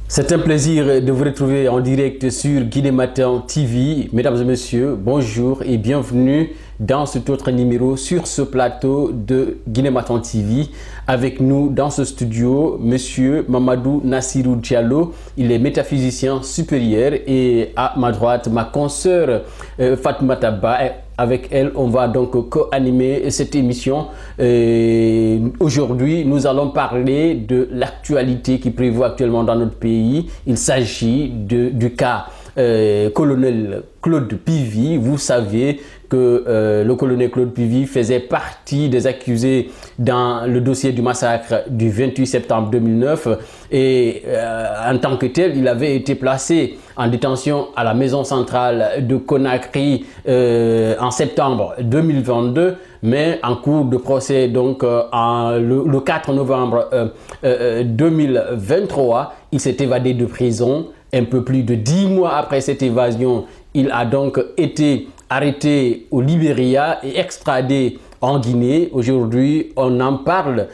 C'est un plaisir de vous retrouver en direct sur Guinée Matin TV. Mesdames et messieurs, bonjour et bienvenue dans cet autre numéro sur ce plateau de Guinée Matin TV. Avec nous dans ce studio, monsieur Mamadou Nassirou Diallo. Il est métaphysicien supérieur et à ma droite, ma consoeur Fatoumata Ba. Avec elle, on va donc co-animer cette émission. Aujourd'hui, nous allons parler de l'actualité qui prévaut actuellement dans notre pays. Il s'agit du cas colonel Claude Pivy. Vous savez que le colonel Claude Pivy faisait partie des accusés dans le dossier du massacre du 28 septembre 2009 et en tant que tel, il avait été placé en détention à la maison centrale de Conakry en septembre 2022, mais en cours de procès donc le 4 novembre 2023, il s'est évadé de prison. Un peu plus de 10 mois après cette évasion, il a donc été arrêté au Libéria et extradé en Guinée. Aujourd'hui, on en parle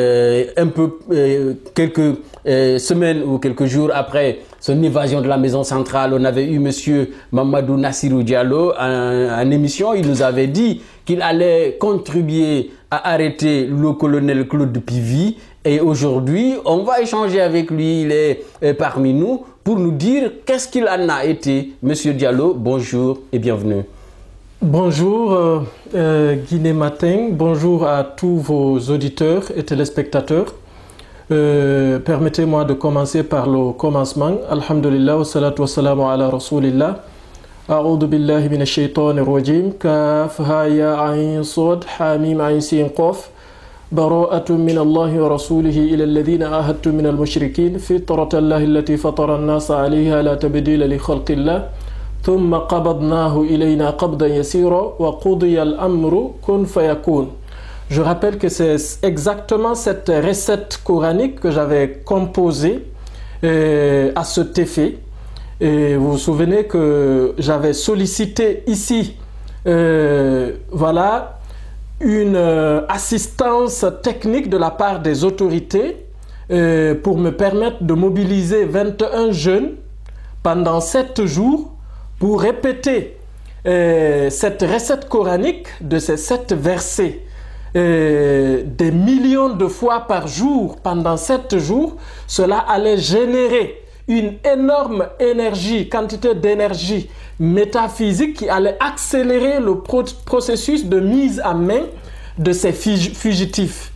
quelques semaines ou quelques jours après son évasion de la maison centrale. On avait eu monsieur Mamadou Nassirou Diallo en émission. Il nous avait dit qu'il allait contribuer à arrêter le colonel Claude Pivy. Et aujourd'hui, on va échanger avec lui. Il est parmi nous pour nous dire qu'est-ce qu'il en a été. Monsieur Diallo, bonjour et bienvenue. Bonjour Guinée Matin, bonjour à tous vos auditeurs et téléspectateurs. Permettez-moi de commencer par le commencement. Alhamdulillah wa salatu wa salamu ala rasulillah. A'udhu billahi minash shaitanir rajim. Kaf ha ya ayn sad hamim ayn sin qaf. براءة من الله ورسوله إلى الذين عاهدتم من المشركين فطرة الله التي فطر الناس عليها لا تبديل لخلق الله ثم قبضناه إلينا قبضا يسيرا وقضي الأمر كن فيكون. Je rappelle que c'est exactement cette recette coranique que j'avais composée à cet effet. Et vous vous souvenez que j'avais sollicité ici, voilà, une assistance technique de la part des autorités pour me permettre de mobiliser 21 jeunes pendant 7 jours pour répéter cette recette coranique de ces 7 versets des millions de fois par jour pendant 7 jours. Cela allait générer une énorme énergie, quantité d'énergie métaphysique qui allait accélérer le processus de mise à main de ces fugitifs.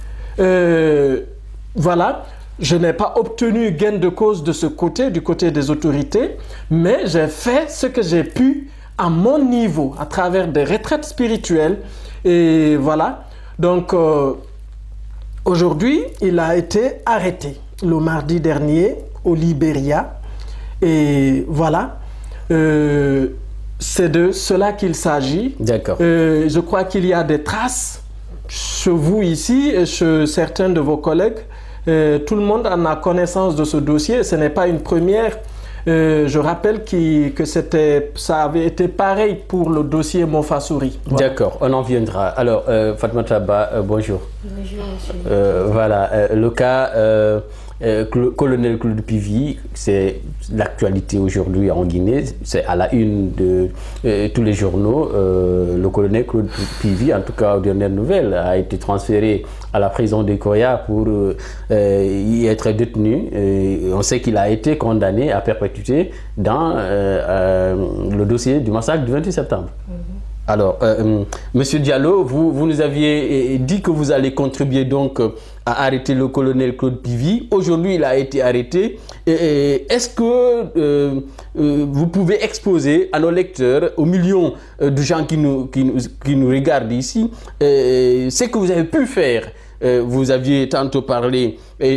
Voilà, je n'ai pas obtenu gain de cause de ce côté, du côté des autorités, mais j'ai fait ce que j'ai pu à mon niveau, à travers des retraites spirituelles. Et voilà, donc aujourd'hui, il a été arrêté le mardi dernier au Libéria. Et voilà, c'est de cela qu'il s'agit. D'accord. Je crois qu'il y a des traces chez vous ici et chez certains de vos collègues. Tout le monde en a connaissance de ce dossier. Ce n'est pas une première. Je rappelle que ça avait été pareil pour le dossier Mofassouri. Voilà. D'accord, on en viendra. Alors, Fatoumata Ba, bonjour. Bonjour, monsieur. Voilà, le cas colonel Claude Pivy, c'est l'actualité aujourd'hui en Guinée, c'est à la une de tous les journaux. Le colonel Claude Pivy, en tout cas aux dernières nouvelles, a été transféré à la prison de Koya pour y être détenu. On sait qu'il a été condamné à perpétuité dans le dossier du massacre du 28 septembre. Alors, monsieur Diallo, vous nous aviez dit que vous allez contribuer donc à arrêter le colonel Claude Pivy. Aujourd'hui, il a été arrêté. Est-ce que vous pouvez exposer à nos lecteurs, aux millions de gens qui nous regardent ici, ce que vous avez pu faire? Vous aviez tantôt parlé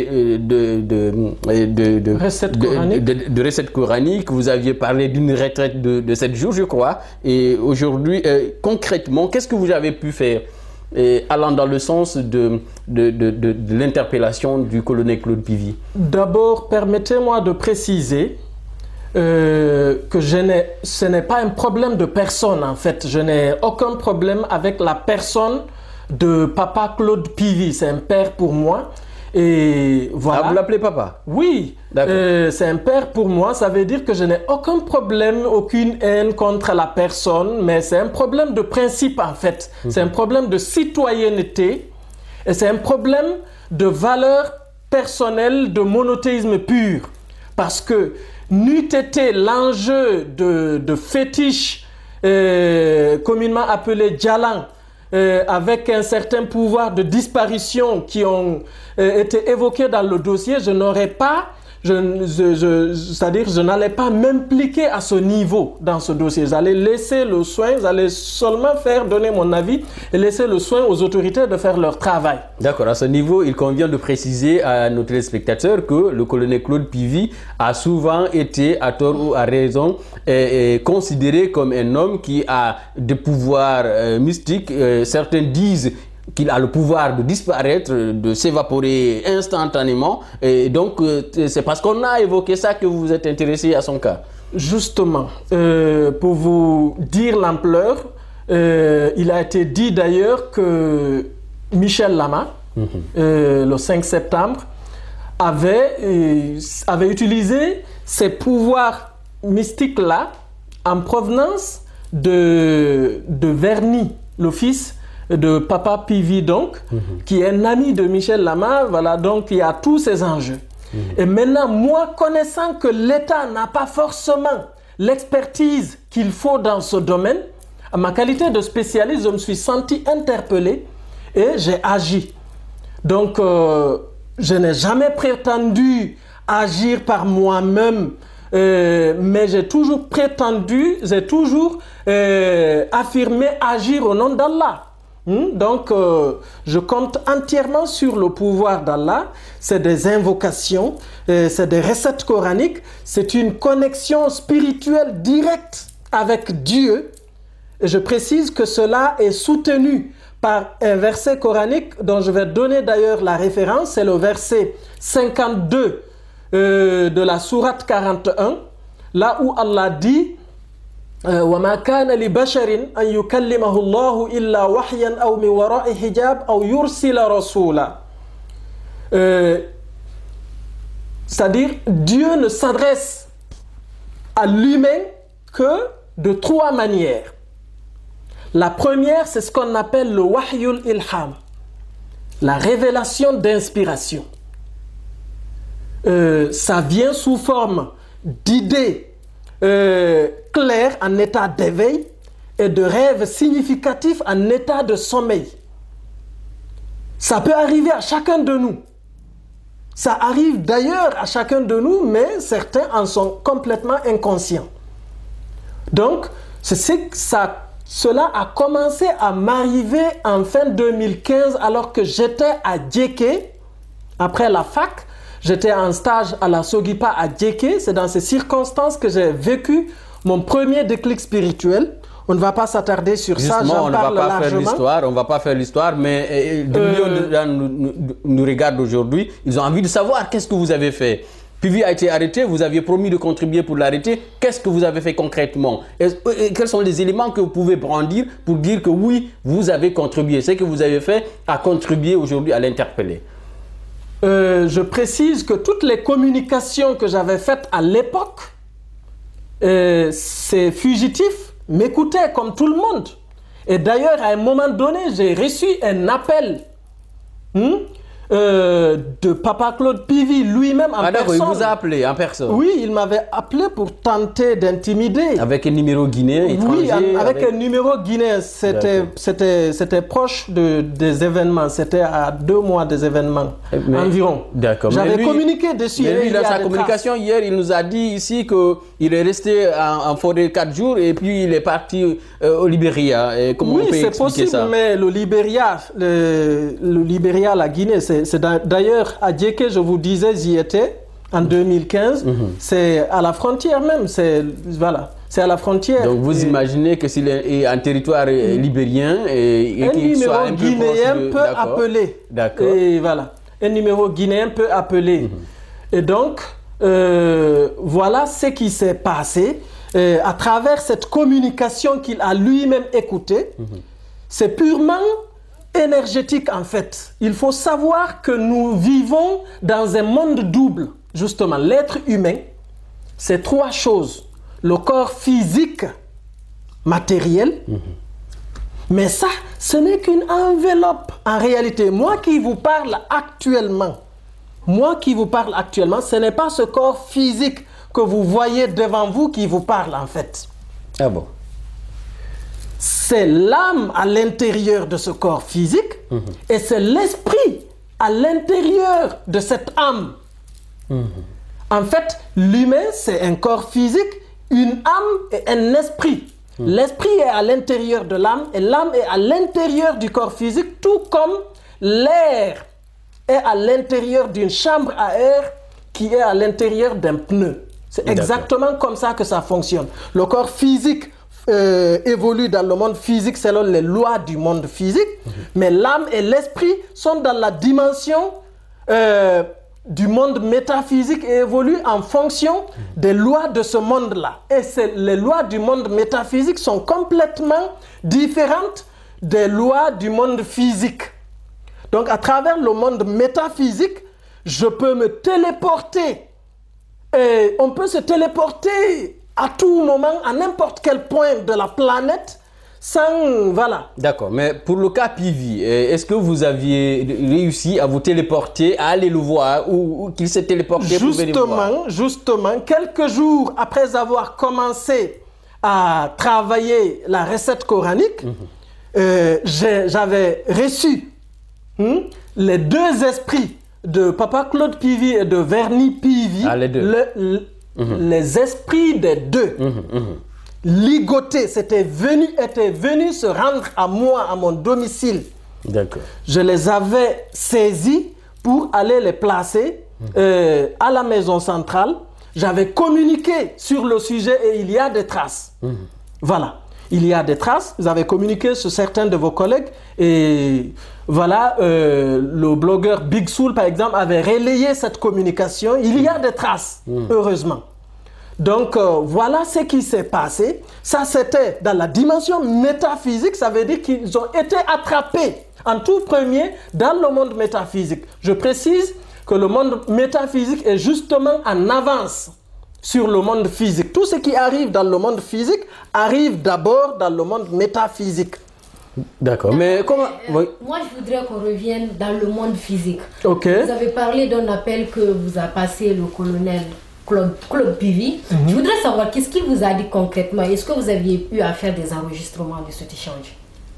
de recettes coraniques, vous aviez parlé d'une retraite de 7 jours, je crois. Et aujourd'hui, concrètement, qu'est-ce que vous avez pu faire allant dans le sens de l'interpellation du colonel Claude Pivy? D'abord, permettez-moi de préciser que ce n'est pas un problème de personne, en fait. Je n'ai aucun problème avec la personne de papa Claude Pivy. C'est un père pour moi. Et voilà. Ah, vous l'appelez papa? Oui, c'est un père pour moi. Ça veut dire que je n'ai aucun problème, aucune haine contre la personne, mais c'est un problème de principe en fait. C'est un problème de citoyenneté et c'est un problème de valeur personnelle, de monothéisme pur. Parce que n'eût été l'enjeu de fétiche communément appelé Djalan, avec un certain pouvoir de disparition qui ont été évoqués dans le dossier, je n'aurais pas, c'est-à-dire je n'allais pas m'impliquer à ce niveau dans ce dossier. J'allais laisser le soin, j'allais seulement donner mon avis et laisser le soin aux autorités de faire leur travail. D'accord, à ce niveau, il convient de préciser à nos téléspectateurs que le colonel Claude Pivy a souvent été, à tort ou à raison, considéré comme un homme qui a des pouvoirs mystiques. Certains disent qu'il a le pouvoir de disparaître, de s'évaporer instantanément. Et donc, c'est parce qu'on a évoqué ça que vous vous êtes intéressé à son cas. Justement, pour vous dire l'ampleur, il a été dit d'ailleurs que Michel Lama, le 5 septembre, avait utilisé ces pouvoirs mystiques-là en provenance de Verny, le fils de Papa Pivy, donc, qui est un ami de Michel Lama. Voilà, donc il y a tous ces enjeux. Et maintenant, moi, connaissant que l'État n'a pas forcément l'expertise qu'il faut dans ce domaine, à ma qualité de spécialiste, je me suis senti interpellé et j'ai agi. Donc, je n'ai jamais prétendu agir par moi-même, mais j'ai toujours prétendu, j'ai toujours affirmé agir au nom d'Allah. Donc, je compte entièrement sur le pouvoir d'Allah. C'est des invocations, c'est des recettes coraniques, c'est une connexion spirituelle directe avec Dieu. Et je précise que cela est soutenu par un verset coranique dont je vais donner d'ailleurs la référence. C'est le verset 52 de la sourate 41, là où Allah dit وَمَا كَانَ لِبَشَرٍ أَنْ يُكَلِّمَهُ اللَّهُ إِلَّا وَحْيًا أَوْ مِنْ وَرَاءِ حِجَابٍ أَوْ يُرْسِلَ رَسُولًا. C'est-à-dire, Dieu ne s'adresse à l'humain que de trois manières. La première, c'est ce qu'on appelle le wahyul ilham, la révélation d'inspiration. Ça vient sous forme d'idées claires en état d'éveil et de rêves significatifs en état de sommeil. Ça peut arriver à chacun de nous. Ça arrive d'ailleurs à chacun de nous, mais certains en sont complètement inconscients. Donc, cela a commencé à m'arriver en fin 2015 alors que j'étais à Djeké, après la fac. J'étais en stage à la Sogipa à Djeké. C'est dans ces circonstances que j'ai vécu mon premier déclic spirituel. On ne va pas s'attarder sur ça, j'en parle largement. On ne va pas faire l'histoire, mais des millions de gens nous regardent aujourd'hui. Ils ont envie de savoir qu'est-ce que vous avez fait. Pivy a été arrêté, vous aviez promis de contribuer pour l'arrêter. Qu'est-ce que vous avez fait concrètement? Et quels sont les éléments que vous pouvez brandir pour dire que oui, vous avez contribué? Ce que vous avez fait a contribué aujourd'hui à l'interpeller. Je précise que toutes les communications que j'avais faites à l'époque, ces fugitifs m'écoutaient comme tout le monde. Et d'ailleurs, à un moment donné, j'ai reçu un appel de Papa Claude Pivy lui-même en personne. Il vous a appelé en personne? Oui, il m'avait appelé pour tenter d'intimider. Avec un numéro guinéen étranger? Oui, avec un numéro guinéen. C'était proche des événements. C'était à 2 mois des événements environ. D'accord. J'avais communiqué dessus. Mais lui, dans sa communication hier, il nous a dit ici qu'il est resté en forêt 4 jours et puis il est parti au Libéria. Et comment on peut expliquer ça? Oui, c'est possible, mais le Libéria, la Guinée, c'est d'ailleurs à Djeké, je vous disais, j'y étais en 2015. C'est à la frontière même. Voilà, c'est à la frontière. Donc vous imaginez que s'il est en territoire libérien et qu'il soit un peu guinéen peut appeler. D'accord. Et voilà, un numéro guinéen peut appeler. Et donc voilà ce qui s'est passé à travers cette communication qu'il a lui-même écoutée. C'est purement énergétique en fait. Il faut savoir que nous vivons dans un monde double. Justement, l'être humain, c'est trois choses. Le corps physique, matériel, mais ça, ce n'est qu'une enveloppe. En réalité, moi qui vous parle actuellement, ce n'est pas ce corps physique que vous voyez devant vous qui vous parle en fait. Ah bon? C'est l'âme à l'intérieur de ce corps physique et c'est l'esprit à l'intérieur de cette âme. En fait, l'humain, c'est un corps physique, une âme et un esprit. L'esprit est à l'intérieur de l'âme et l'âme est à l'intérieur du corps physique, tout comme l'air est à l'intérieur d'une chambre à air qui est à l'intérieur d'un pneu. C'est exactement comme ça que ça fonctionne. Le corps physique évolue dans le monde physique selon les lois du monde physique, mais l'âme et l'esprit sont dans la dimension du monde métaphysique et évoluent en fonction des lois de ce monde-là. Et les lois du monde métaphysique sont complètement différentes des lois du monde physique. Donc à travers le monde métaphysique, je peux me téléporter. Et on peut se téléporter à tout moment, à n'importe quel point de la planète, sans... Voilà. D'accord, mais pour le cas Pivi, est-ce que vous aviez réussi à vous téléporter, à aller le voir, ou qu'il s'est téléporté pour venir le voir? Justement, quelques jours après avoir commencé à travailler la recette coranique, j'avais reçu les deux esprits de Papa Claude Pivi et de Verny Pivi, les deux. Les esprits des deux, ligotés, étaient venus se rendre à moi, à mon domicile. D'accord. Je les avais saisis pour aller les placer à la maison centrale. J'avais communiqué sur le sujet et il y a des traces. Voilà. Il y a des traces, vous avez communiqué sur certains de vos collègues et voilà, le blogueur Big Soul par exemple avait relayé cette communication. Il y a des traces, heureusement. Donc voilà ce qui s'est passé. Ça c'était dans la dimension métaphysique, ça veut dire qu'ils ont été attrapés en tout premier dans le monde métaphysique. Je précise que le monde métaphysique est justement en avance sur le monde physique. Tout ce qui arrive dans le monde physique arrive d'abord dans le monde métaphysique. D'accord, mais comment... Moi, je voudrais qu'on revienne dans le monde physique. Ok. Vous avez parlé d'un appel que vous a passé le colonel Claude Pivi. Je voudrais savoir, qu'est-ce qu'il vous a dit concrètement? Est-ce que vous aviez eu à faire des enregistrements de cet échange?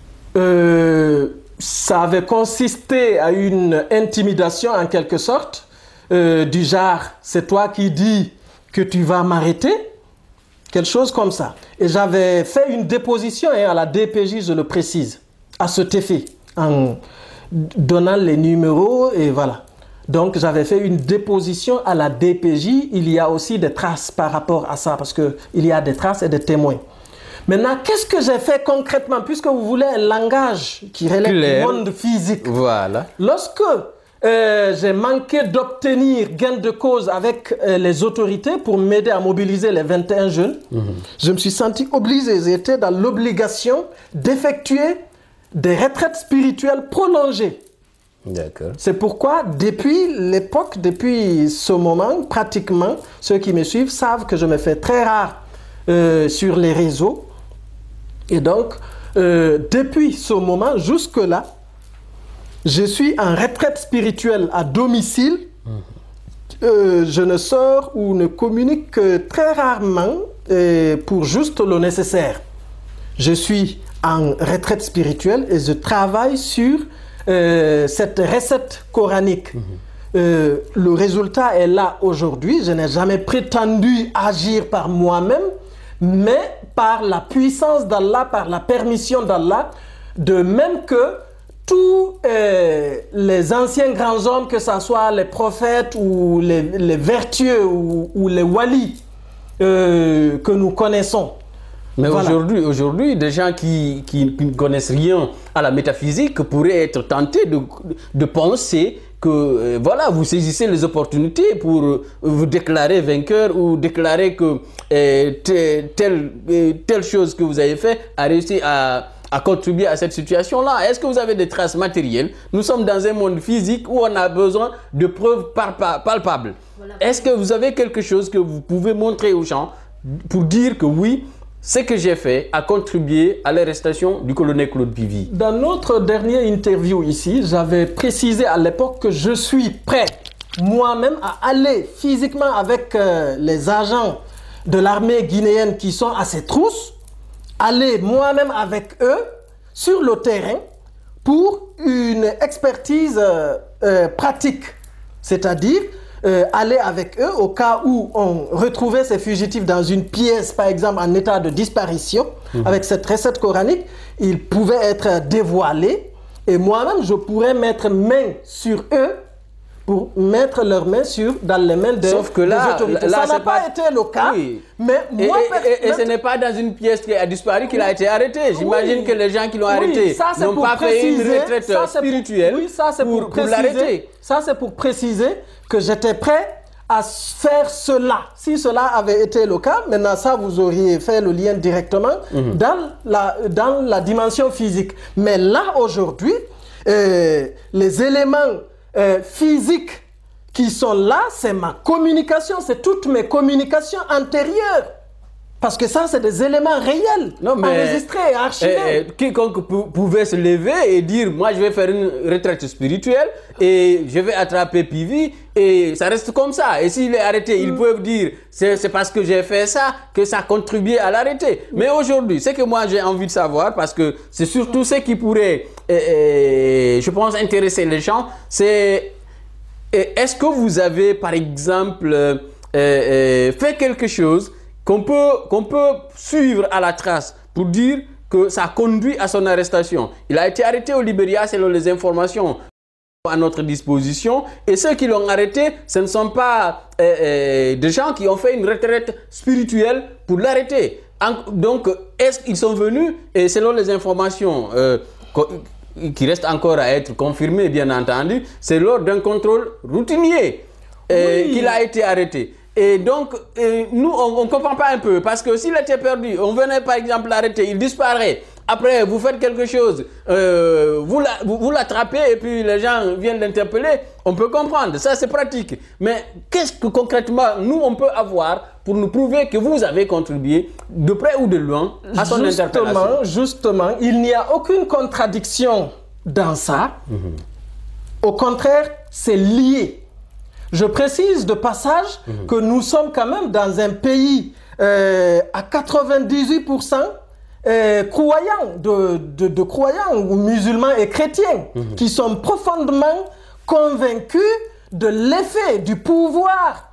Ça avait consisté à une intimidation en quelque sorte, du genre, c'est toi qui dis que tu vas m'arrêter, quelque chose comme ça. Et j'avais fait une déposition à la DPJ, je le précise, à cet effet, en donnant les numéros et voilà. Donc j'avais fait une déposition à la DPJ, il y a aussi des traces par rapport à ça, parce qu'il y a des traces et des témoins. Maintenant, qu'est-ce que j'ai fait concrètement, puisque vous voulez un langage qui relève du monde physique. Voilà. Lorsque j'ai manqué d'obtenir gain de cause avec les autorités pour m'aider à mobiliser les 21 jeunes, je me suis senti obligé, j'étais dans l'obligation d'effectuer des retraites spirituelles prolongées. D'accord. C'est pourquoi, depuis l'époque, depuis ce moment, pratiquement, ceux qui me suivent savent que je me fais très rare sur les réseaux. Et donc, depuis ce moment jusque-là, je suis en retraite spirituelle à domicile. Je ne sors ou ne communique que très rarement pour juste le nécessaire. Je suis en retraite spirituelle et je travaille sur cette recette coranique. Le résultat est là aujourd'hui. Je n'ai jamais prétendu agir par moi-même, mais par la puissance d'Allah, par la permission d'Allah, de même que tous les anciens grands hommes, que ce soit les prophètes ou les vertueux ou les walis que nous connaissons. Mais voilà. Aujourd'hui, des gens qui ne connaissent rien à la métaphysique pourraient être tentés de penser que voilà, vous saisissez les opportunités pour vous déclarer vainqueur ou déclarer que telle chose que vous avez fait a réussi à a contribué à cette situation-là? Est-ce que vous avez des traces matérielles? Nous sommes dans un monde physique où on a besoin de preuves palpables. Voilà. Est-ce que vous avez quelque chose que vous pouvez montrer aux gens pour dire que oui, ce que j'ai fait a contribué à l'arrestation du colonel Claude Pivy? Dans notre dernière interview ici, j'avais précisé à l'époque que je suis prêt moi-même à aller physiquement avec les agents de l'armée guinéenne qui sont à ses trousses, aller moi-même avec eux sur le terrain pour une expertise pratique, c'est-à-dire aller avec eux au cas où on retrouvait ces fugitifs dans une pièce, par exemple en état de disparition, avec cette recette coranique, ils pouvaient être dévoilés et moi-même je pourrais mettre main sur eux pour mettre leurs mains dans les mains des autorités. Ça n'a pas été le cas, oui. Mais moi... Et ce n'est pas dans une pièce qui a disparu qu'il a été arrêté. J'imagine que les gens qui l'ont arrêté n'ont pas fait une retraite spirituelle pour l'arrêter. Ça, c'est pour préciser que j'étais prêt à faire cela. Si cela avait été le cas, maintenant ça, vous auriez fait le lien directement dans la dimension physique. Mais là, aujourd'hui, les éléments physiques qui sont là, c'est ma communication, c'est toutes mes communications antérieures. Parce que ça, c'est des éléments réels, enregistrés, archivés. Quiconque pouvait se lever et dire, moi, je vais faire une retraite spirituelle et je vais attraper Pivy et ça reste comme ça. Et s'il est arrêté, ils peuvent dire, c'est parce que j'ai fait ça que ça a contribué à l'arrêter. Mais aujourd'hui, ce que moi, j'ai envie de savoir, parce que c'est surtout ce qui pourrait, je pense, intéresser les gens, c'est est-ce que vous avez, par exemple, fait quelque chose qu'on peut suivre à la trace pour dire que ça a conduit à son arrestation? Il a été arrêté au Libéria selon les informations à notre disposition et ceux qui l'ont arrêté, ce ne sont pas des gens qui ont fait une retraite spirituelle pour l'arrêter. Donc, est-ce qu'ils sont venus et selon les informations qui restent encore à être confirmées, bien entendu, c'est lors d'un contrôle routinier qu'il a été arrêté. Et donc, nous, on ne comprend pas un peu. Parce que s'il était perdu, on venait par exemple l'arrêter, il disparaît. Après, vous faites quelque chose, vous l'attrapez et puis les gens viennent l'interpeller. On peut comprendre, ça c'est pratique. Mais qu'est-ce que concrètement, nous, on peut avoir pour nous prouver que vous avez contribué de près ou de loin à son interpellation? Justement, il n'y a aucune contradiction dans ça. Au contraire, c'est lié. Je précise de passage que nous sommes quand même dans un pays à 98% croyants, de croyants musulmans et chrétiens qui sont profondément convaincus de l'effet, du pouvoir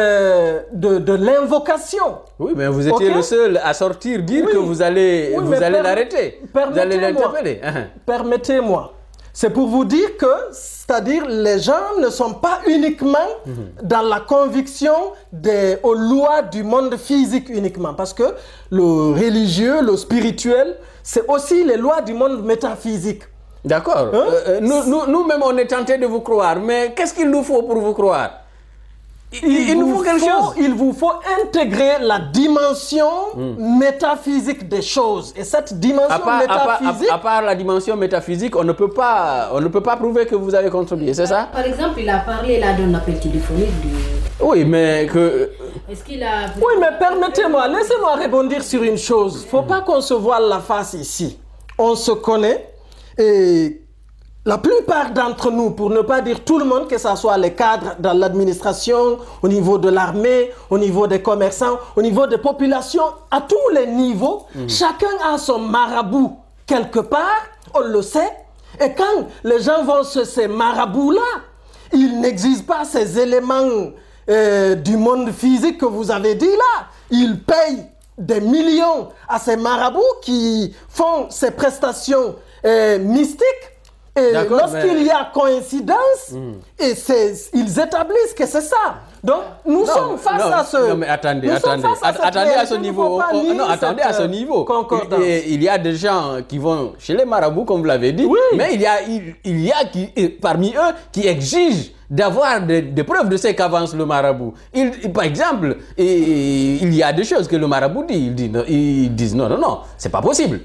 de l'invocation. Oui, mais vous étiez le seul à sortir dire que vous allez l'arrêter. Vous allez l'interpeller. Permettez-moi. C'est pour vous dire que, c'est-à-dire, les gens ne sont pas uniquement dans la conviction aux lois du monde physique uniquement. Parce que le religieux, le spirituel, c'est aussi les lois du monde métaphysique. D'accord. Nous-mêmes, on est tentés de vous croire. Mais qu'est-ce qu'il nous faut pour vous croire? Il nous faut quelque chose. Il vous faut intégrer la dimension métaphysique des choses. Et cette dimension métaphysique... À part la dimension métaphysique, on ne peut pas prouver que vous avez contribué, c'est ça? Par exemple, il a parlé là d'un appel téléphonique Oui, mais que... Est-ce qu'il a... Oui, mais permettez-moi, laissez-moi rebondir sur une chose. Il ne faut pas qu'on se voile la face ici. On se connaît et... La plupart d'entre nous, pour ne pas dire tout le monde, que ce soit les cadres dans l'administration, au niveau de l'armée, au niveau des commerçants, au niveau des populations, à tous les niveaux, chacun a son marabout quelque part, on le sait. Et quand les gens vont sur ces marabouts-là, ils n'exigent pas ces éléments du monde physique que vous avez dit là. Ils payent des millions à ces marabouts qui font ces prestations mystiques. Et lorsqu'il y a coïncidence, ils établissent que c'est ça. Donc, nous sommes face à ce... Non, mais attendez à ce niveau. Non, attendez à ce niveau. Il y a des gens qui vont chez les marabouts, comme vous l'avez dit, mais il y a parmi eux qui exigent d'avoir des preuves de ce qu'avance le marabout. Par exemple, il y a des choses que le marabout dit. Ils disent non, c'est pas possible.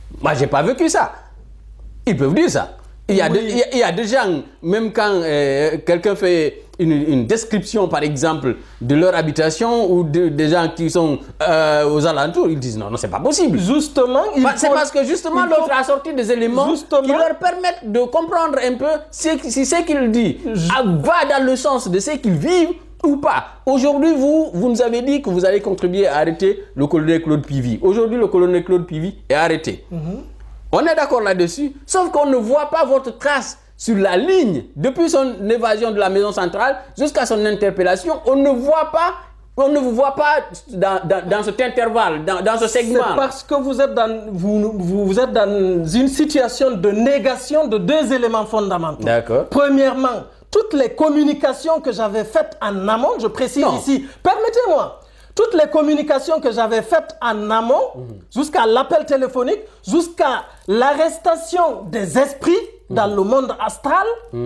Moi, je n'ai pas vécu ça. Ils peuvent dire ça. Il y a des gens, même quand quelqu'un fait une description, par exemple, de leur habitation ou des gens qui sont aux alentours, ils disent non, c'est pas possible. Justement, c'est parce que justement l'autre a sorti des éléments qui leur permettent de comprendre un peu si ce qu'il dit va dans le sens de ce qu'ils vivent ou pas. Aujourd'hui, vous nous avez dit que vous allez contribuer à arrêter le colonel Claude Pivy. Aujourd'hui, le colonel Claude Pivy est arrêté. On est d'accord là-dessus, sauf qu'on ne voit pas votre trace sur la ligne. Depuis son évasion de la maison centrale jusqu'à son interpellation, on ne vous voit pas dans cet intervalle, dans ce segment. C'est parce que vous êtes dans une situation de négation de deux éléments fondamentaux. D'accord. Premièrement, toutes les communications que j'avais faites en amont, je précise ici, permettez-moi, toutes les communications que j'avais faites en amont, jusqu'à l'appel téléphonique, jusqu'à l'arrestation des esprits dans le monde astral,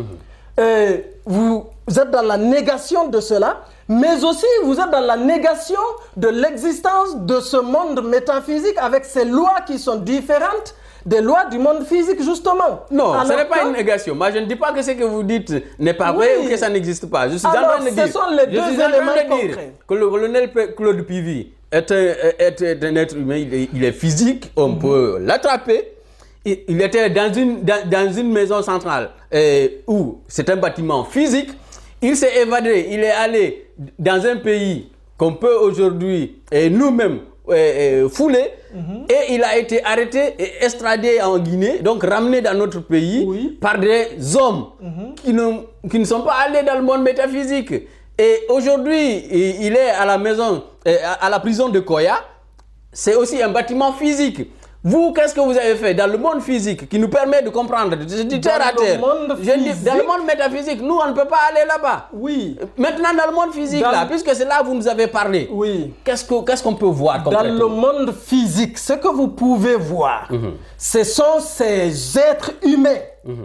vous êtes dans la négation de cela, mais aussi vous êtes dans la négation de l'existence de ce monde métaphysique avec ses lois qui sont différentes des lois du monde physique, justement. Non, ce n'est pas une négation. Moi, je ne dis pas que ce que vous dites n'est pas vrai ou que ça n'existe pas. Je suis en train de dire, ce sont les deux éléments concrets. Que le colonel Claude Pivy est un être humain, il est physique, on peut l'attraper. Il était dans une maison centrale où c'est un bâtiment physique. Il s'est évadé, il est allé dans un pays qu'on peut aujourd'hui nous-mêmes foulé et il a été arrêté et extradé en Guinée, donc ramené dans notre pays par des hommes qui ne sont pas allés dans le monde métaphysique. Et aujourd'hui, il est à la maison, à la prison de Koya. C'est aussi un bâtiment physique. Vous, qu'est-ce que vous avez fait dans le monde physique qui nous permet de comprendre du terre à terre? Dans le monde métaphysique, nous, on ne peut pas aller là-bas. Oui. Maintenant, dans le monde physique, là, puisque c'est là que vous nous avez parlé, qu'est-ce qu'on peut voir concrètement? Dans le monde physique, ce que vous pouvez voir, ce sont ces êtres humains,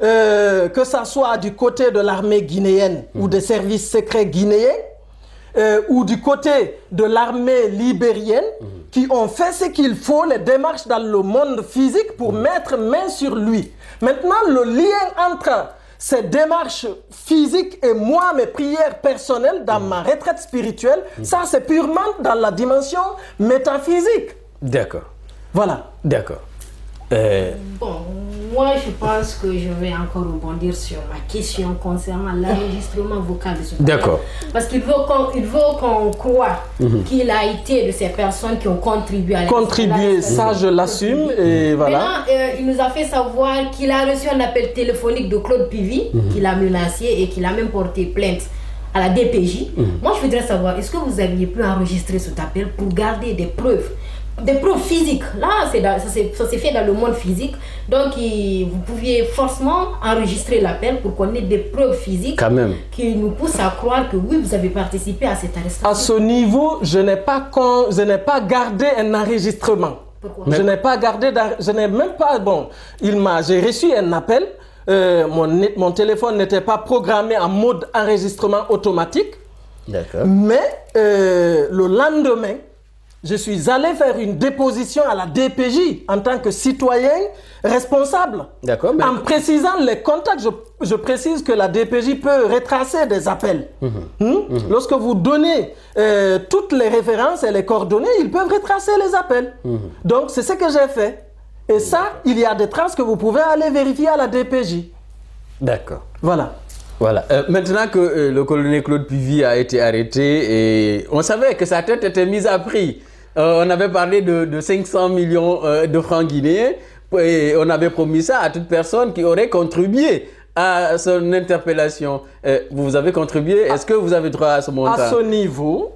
que ce soit du côté de l'armée guinéenne ou des services secrets guinéens, ou du côté de l'armée libérienne, qui ont fait ce qu'il faut, les démarches dans le monde physique pour mettre main sur lui. Maintenant, le lien entre ces démarches physiques et moi, mes prières personnelles dans ma retraite spirituelle, ça c'est purement dans la dimension métaphysique. D'accord. Voilà. D'accord. Bon, moi je pense que je vais encore rebondir sur ma question concernant l'enregistrement vocal de ce gars. D'accord. Parce qu'il veut qu'on croie qu'il a été de ces personnes qui ont contribué à Contribuer, ça je l'assume et voilà. Maintenant, il nous a fait savoir qu'il a reçu un appel téléphonique de Claude Pivy, qu'il a menacé et qu'il a même porté plainte à la DPJ. Moi je voudrais savoir, est-ce que vous aviez pu enregistrer cet appel pour garder des preuves physiques? Là, ça s'est fait dans le monde physique. Donc, vous pouviez forcément enregistrer l'appel pour qu'on ait des preuves physiques qui nous poussent à croire que oui, vous avez participé à cette arrestation. À ce niveau, je n'ai pas gardé un enregistrement. Pourquoi? Je n'ai pas gardé, je n'ai même pas, j'ai reçu un appel, mon téléphone n'était pas programmé en mode enregistrement automatique. D'accord. Mais le lendemain, je suis allé faire une déposition à la DPJ en tant que citoyen responsable. D'accord. En précisant les contacts, je précise que la DPJ peut retracer des appels. Lorsque vous donnez toutes les références et les coordonnées, ils peuvent retracer les appels. Donc, c'est ce que j'ai fait. Et ça, il y a des traces que vous pouvez aller vérifier à la DPJ. D'accord. Voilà. Voilà. Maintenant que le colonel Claude Pivy a été arrêté, et on savait que sa tête était mise à prix. On avait parlé de 500 millions de francs guinéens et on avait promis ça à toute personne qui aurait contribué à son interpellation. Vous avez contribué? Est-ce que vous avez droit à ce montant? À ce niveau,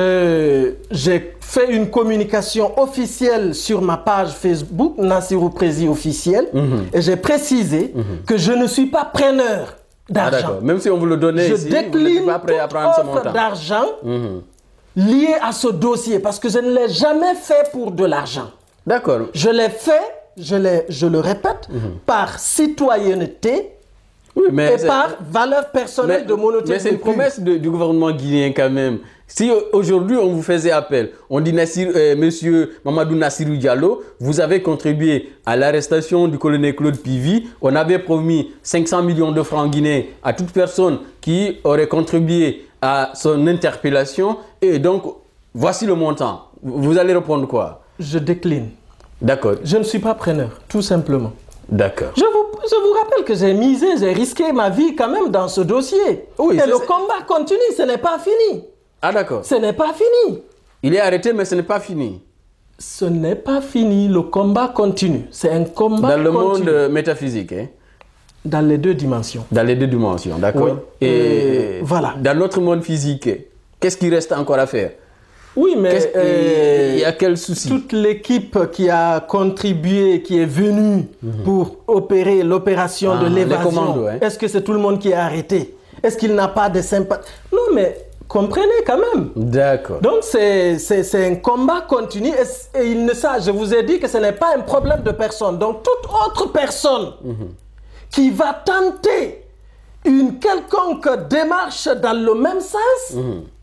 j'ai fait une communication officielle sur ma page Facebook, Nassirou Prési officiel, et j'ai précisé que je ne suis pas preneur d'argent. Même si on vous le donnait ici, vous n'êtes pas prêt à prendre ce montant. D'argent lié à ce dossier, parce que je ne l'ai jamais fait pour de l'argent. D'accord. Je l'ai fait, je le répète, par citoyenneté Oui, mais et par valeur personnelle de mon hôtel. Mais c'est une promesse du gouvernement guinéen quand même. Si aujourd'hui on vous faisait appel, on dit Monsieur Mamadou Nassirou Diallo, vous avez contribué à l'arrestation du colonel Claude Pivi, on avait promis 500 millions de francs guinéens à toute personne qui aurait contribué à son interpellation, et donc voici le montant. Vous allez répondre quoi? Je décline. D'accord. Je ne suis pas preneur, tout simplement. D'accord. Je vous rappelle que j'ai misé, j'ai risqué ma vie quand même dans ce dossier. Oui, et le combat continue, ce n'est pas fini. Ah d'accord. Ce n'est pas fini. Il est arrêté, mais ce n'est pas fini. Ce n'est pas fini, le combat continue. C'est un combat dans le continu. monde métaphysique, hein? Dans les deux dimensions. Dans les deux dimensions, d'accord. Oui. Et voilà. Dans notre monde physique, qu'est-ce qui reste encore à faire? Oui, mais il y a quel souci? Toute l'équipe qui a contribué, qui est venue pour opérer l'opération de l'évasion, hein? Est-ce que c'est tout le monde qui est arrêté? Est-ce qu'il n'a pas de sympathie? Non, mais comprenez quand même. D'accord. Donc c'est un combat continu et il ne sait, je vous ai dit que ce n'est pas un problème de personne. Donc toute autre personne qui va tenter une quelconque démarche dans le même sens,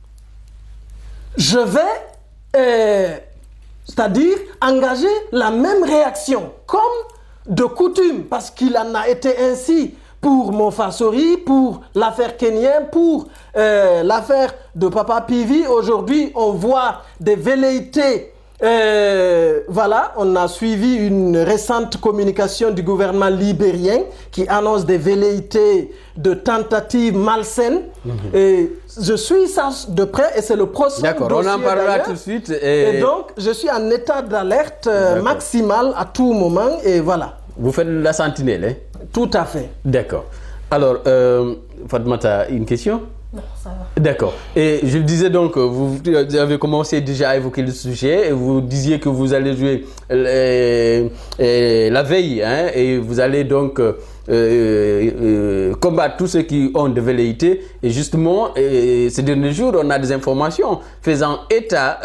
je vais, c'est-à-dire engager la même réaction, comme de coutume, parce qu'il en a été ainsi pour Mofassori, pour l'affaire kenyenne, pour l'affaire de Papa Pivi. Aujourd'hui, on voit des velléités. Voilà, on a suivi une récente communication du gouvernement libérien qui annonce des velléités de tentatives malsaines. Et je suis ça de près et c'est le procès. D'accord, on en parlera tout de suite. Et donc, je suis en état d'alerte maximale à tout moment et voilà. Vous faites la sentinelle, hein? Tout à fait. D'accord. Alors, Fatoumata, une question? Non, ça va. D'accord. Et je le disais donc, vous avez commencé déjà à évoquer le sujet, et vous disiez que vous allez jouer la veille, hein, et vous allez donc combattre tous ceux qui ont des velléités. Et justement, ces derniers jours, on a des informations faisant état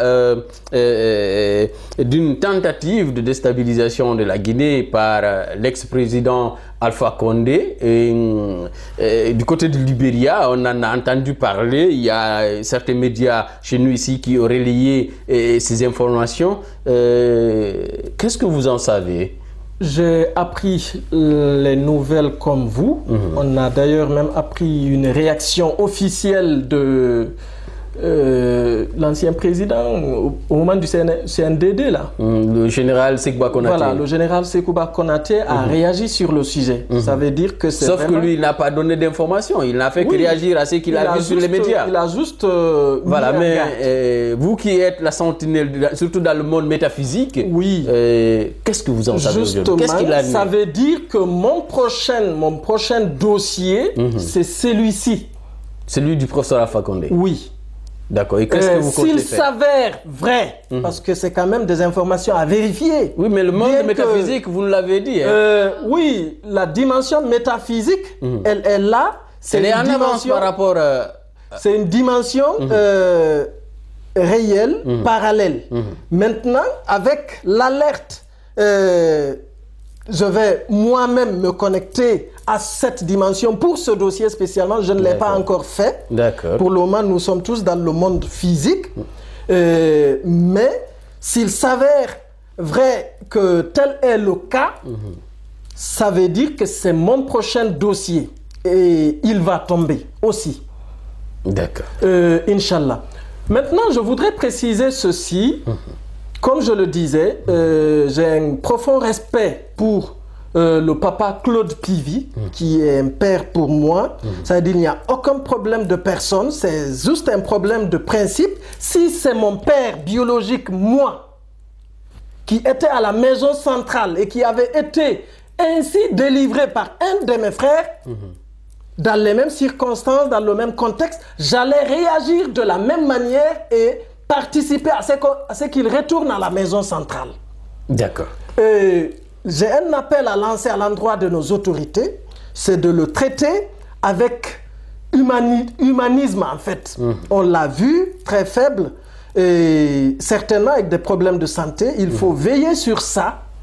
d'une tentative de déstabilisation de la Guinée par l'ex-président Alpha Condé. Et du côté du Libéria, on en a entendu parler. Il y a certains médias chez nous ici qui ont relayé ces informations. Qu'est-ce que vous en savez? J'ai appris les nouvelles comme vous. On a d'ailleurs même appris une réaction officielle de l'ancien président au moment du CNDD là. Le général Sekouba Konaté. Voilà, le général Sekouba Konaté a réagi sur le sujet. Ça veut dire que c'est Sauf que lui, il n'a pas donné d'informations. Il n'a fait que réagir à ce qu'il a vu sur les médias. Il a juste voilà, mais vous qui êtes la sentinelle, surtout dans le monde métaphysique, oui. Qu'est-ce que vous en savez aujourd'hui? Qu'est-ce qu'il a dit? Ça veut dire que mon prochain dossier, c'est celui-ci. Celui du professeur Alpha Condé. Oui. D'accord. Et qu'est-ce que vous comptez faire? S'il s'avère vrai, parce que c'est quand même des informations à vérifier. Oui, mais le monde métaphysique, vous l'avez dit. Hein? Oui, la dimension métaphysique, elle est là. Elle est en avance par rapport... C'est une dimension réelle, parallèle. Maintenant, avec l'alerte, je vais moi-même me connecter à cette dimension pour ce dossier spécialement. Je ne l'ai pas encore fait. D'accord. Pour le moment, nous sommes tous dans le monde physique. Mais s'il s'avère vrai que tel est le cas, ça veut dire que c'est mon prochain dossier. Et il va tomber aussi. D'accord. Inch'Allah. Maintenant, je voudrais préciser ceci. Comme je le disais, j'ai un profond respect pour le papa Claude Pivi, qui est un père pour moi. Ça veut dire qu'il n'y a aucun problème de personne, c'est juste un problème de principe. Si c'est mon père biologique, moi, qui était à la maison centrale et qui avait été ainsi délivré par un de mes frères, dans les mêmes circonstances, dans le même contexte, j'allais réagir de la même manière et participer à ce qu'il retourne à la maison centrale. D'accord. J'ai un appel à lancer à l'endroit de nos autorités, c'est de le traiter avec humanisme en fait. On l'a vu, très faible, et certainement avec des problèmes de santé. Il faut veiller sur ça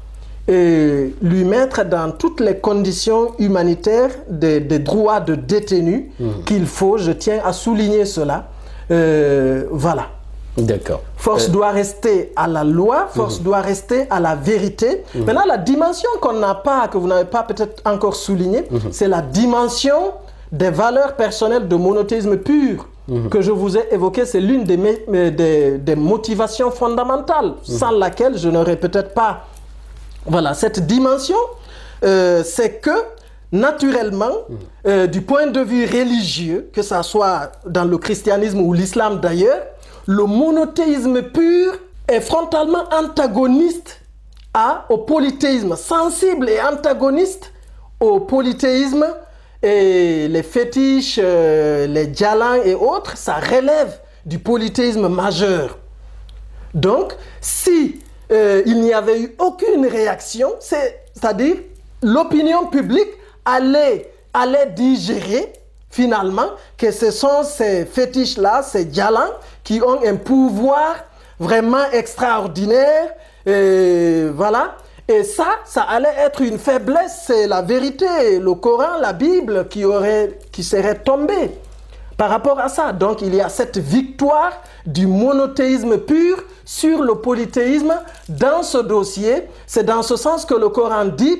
lui mettre dans toutes les conditions humanitaires des droits de détenus qu'il faut. Je tiens à souligner cela. Voilà. D'accord. Force doit rester à la loi, force doit rester à la vérité. Maintenant, la dimension qu'on n'a pas, que vous n'avez pas peut-être encore souligné, c'est la dimension des valeurs personnelles de monothéisme pur que je vous ai évoqué. C'est l'une des motivations fondamentales, sans laquelle je n'aurais peut-être pas... Voilà, cette dimension, c'est que, naturellement, du point de vue religieux, que ça soit dans le christianisme ou l'islam d'ailleurs, le monothéisme pur est frontalement antagoniste au polythéisme, sensible et antagoniste au polythéisme, et les fétiches, les djalans et autres, ça relève du polythéisme majeur. Donc, si il n'y avait eu aucune réaction, c'est-à-dire l'opinion publique allait digérer finalement que ce sont ces fétiches-là, ces djalans, qui ont un pouvoir vraiment extraordinaire, voilà. Et ça allait être une faiblesse, c'est la vérité, le Coran, la Bible qui serait tombé par rapport à ça. Donc il y a cette victoire du monothéisme pur sur le polythéisme dans ce dossier. C'est dans ce sens que le Coran dit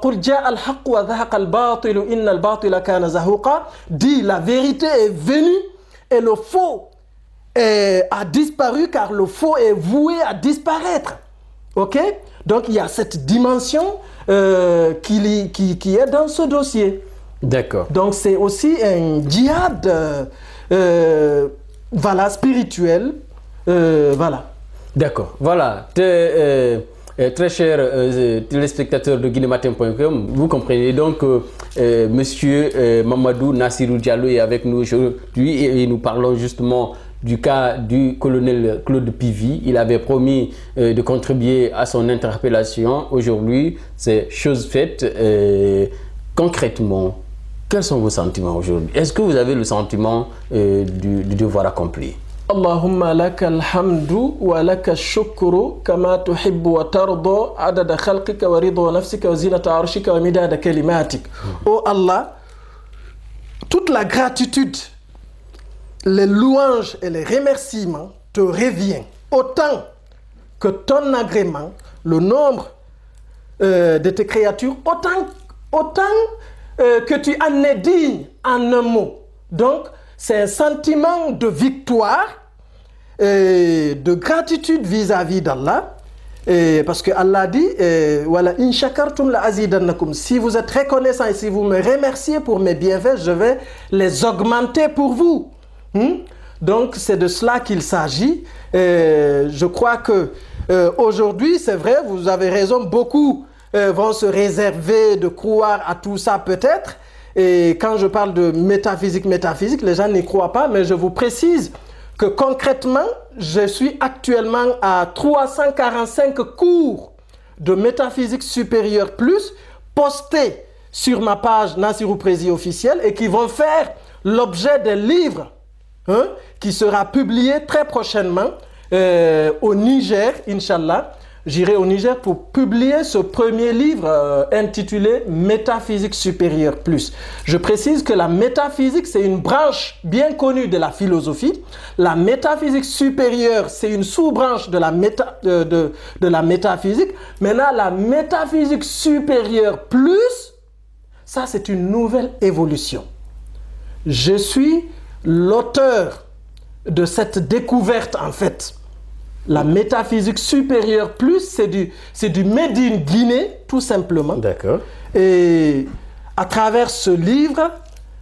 dit la vérité est venue et le faux a disparu car le faux est voué à disparaître. Ok? Donc il y a cette dimension qui est dans ce dossier. D'accord. Donc c'est aussi un djihad voilà, spirituel. Voilà. D'accord. Voilà. Très chers téléspectateurs de guinématin.com, vous comprenez donc que monsieur Mamadou Nassirou Diallo est avec nous aujourd'hui et nous parlons justement du cas du colonel Claude Pivy. Il avait promis de contribuer à son interpellation. Aujourd'hui, c'est chose faite. Concrètement, quels sont vos sentiments aujourd'hui? Est-ce que vous avez le sentiment du devoir accompli? Allahumma laka alhamdu wa laka shukru kama tuhibbu wa tarda adada khalqika wa ridwa nafsika wa zinata arshika wa midada kalimatik. Oh Allah, toute la gratitude, les louanges et les remerciements te revient autant que ton agrément, le nombre de tes créatures, autant que tu en es digne en un mot. Donc, c'est un sentiment de victoire et de gratitude vis-à-vis d'Allah. Parce que Allah dit voilà, in shakartum la azidannakum. Si vous êtes reconnaissant et si vous me remerciez pour mes bienfaits, je vais les augmenter pour vous. Donc, c'est de cela qu'il s'agit. Je crois que aujourd'hui, c'est vrai, vous avez raison, beaucoup vont se réserver de croire à tout ça peut-être. Et quand je parle de métaphysique, les gens n'y croient pas, mais je vous précise que concrètement, je suis actuellement à 345 cours de métaphysique supérieure plus postés sur ma page Nassirou Prési officielle et qui vont faire l'objet des livres qui sera publié très prochainement au Niger, Inch'Allah. J'irai au Niger pour publier ce premier livre intitulé Métaphysique supérieure plus. Je précise que la métaphysique, c'est une branche bien connue de la philosophie. La métaphysique supérieure, c'est une sous-branche de la métaphysique. Maintenant, la métaphysique supérieure plus, ça c'est une nouvelle évolution. Je suis l'auteur de cette découverte en fait. La métaphysique supérieure plus, c'est du Made in Guinée, tout simplement. D'accord. Et à travers ce livre,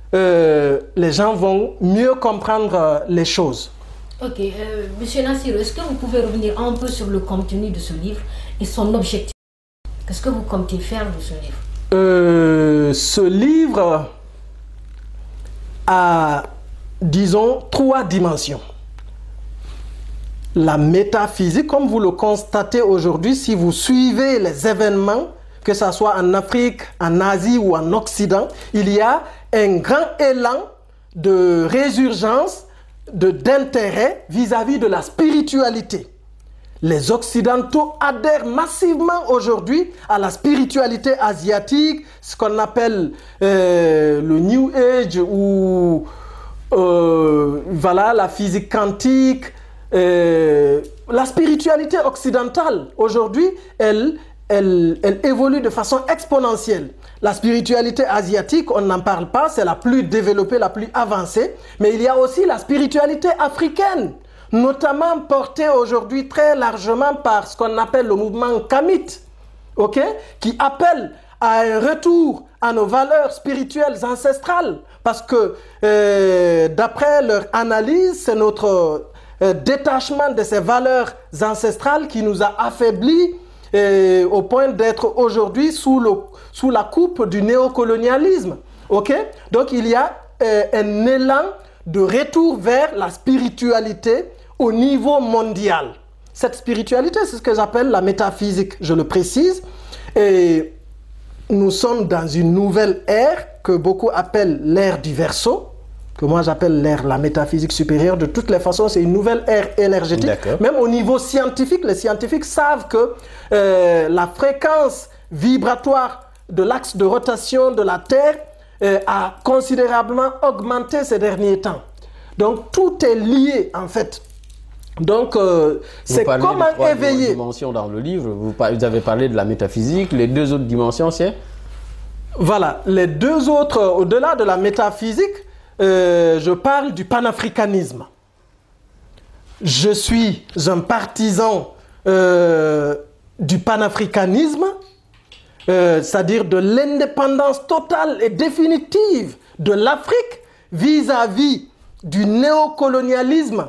les gens vont mieux comprendre les choses. Ok, Monsieur Nassirou, est-ce que vous pouvez revenir un peu sur le contenu de ce livre et son objectif? Qu'est-ce que vous comptez faire de ce livre? Ce livre a, disons, 3 dimensions. La métaphysique, comme vous le constatez aujourd'hui, si vous suivez les événements, que ce soit en Afrique, en Asie ou en Occident, il y a un grand élan de résurgence, d'intérêt vis-à-vis de la spiritualité. Les Occidentaux adhèrent massivement aujourd'hui à la spiritualité asiatique, ce qu'on appelle le New Age ou voilà, la physique quantique. La spiritualité occidentale, aujourd'hui, elle évolue de façon exponentielle. La spiritualité asiatique, on n'en parle pas, c'est la plus développée, la plus avancée. Mais il y a aussi la spiritualité africaine, notamment portée aujourd'hui très largement par ce qu'on appelle le mouvement Kamit, qui appelle à un retour à nos valeurs spirituelles ancestrales. Parce que d'après leur analyse, c'est notre détachement de ces valeurs ancestrales qui nous a affaiblis au point d'être aujourd'hui sous la coupe du néocolonialisme. Donc il y a un élan de retour vers la spiritualité au niveau mondial. Cette spiritualité, c'est ce que j'appelle la métaphysique, je le précise. Et nous sommes dans une nouvelle ère que beaucoup appellent l'ère du Verseau, que moi j'appelle l'ère la métaphysique supérieure. De toutes les façons, c'est une nouvelle ère énergétique. Même au niveau scientifique, les scientifiques savent que la fréquence vibratoire de l'axe de rotation de la Terre a considérablement augmenté ces derniers temps. Donc tout est lié en fait. Donc c'est comment éveiller. Dimensions dans le livre, vous avez parlé de la métaphysique, les deux autres dimensions, c'est? Voilà, les deux autres, au-delà de la métaphysique, je parle du panafricanisme. Je suis un partisan du panafricanisme, c'est-à-dire de l'indépendance totale et définitive de l'Afrique vis-à-vis du néocolonialisme